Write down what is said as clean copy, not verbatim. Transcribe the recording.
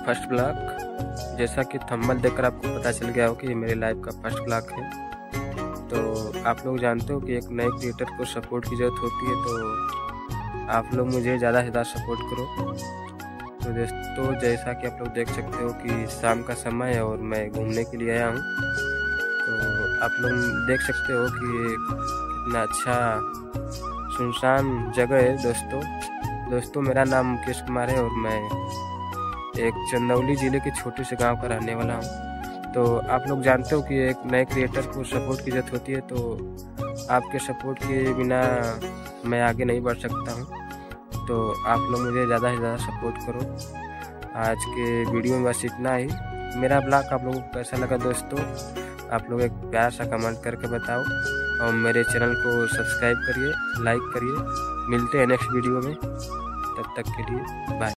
First blog. जैसा कि thumbnail देखकर आपको पता चल गया हो कि ये मेरे लाइफ का फर्स्ट ब्लॉग है। तो आप लोग जानते हो कि एक नए क्रिएटर को सपोर्ट की ज़रूरत होती है, तो आप लोग मुझे ज़्यादा से ज़्यादा सपोर्ट करो। तो दोस्तों, जैसा कि आप लोग देख सकते हो कि शाम का समय है और मैं घूमने के लिए आया हूँ। तो आप लोग देख सकते हो कि कितना अच्छा सुनसान जगह है। दोस्तों मेरा नाम मुकेश कुमार है और मैं एक चंदौली ज़िले के छोटे से गांव का रहने वाला हूं। तो आप लोग जानते हो कि एक नए क्रिएटर को सपोर्ट की ज़रूरत होती है, तो आपके सपोर्ट के बिना मैं आगे नहीं बढ़ सकता हूं। तो आप लोग मुझे ज़्यादा से ज़्यादा सपोर्ट करो। आज के वीडियो में बस इतना ही। मेरा ब्लॉग आप लोगों को कैसा लगा दोस्तों, आप लोग एक प्यार सा कमेंट करके बताओ और मेरे चैनल को सब्सक्राइब करिए, लाइक करिए। मिलते हैं नेक्स्ट वीडियो में, तब तक के लिए बाय।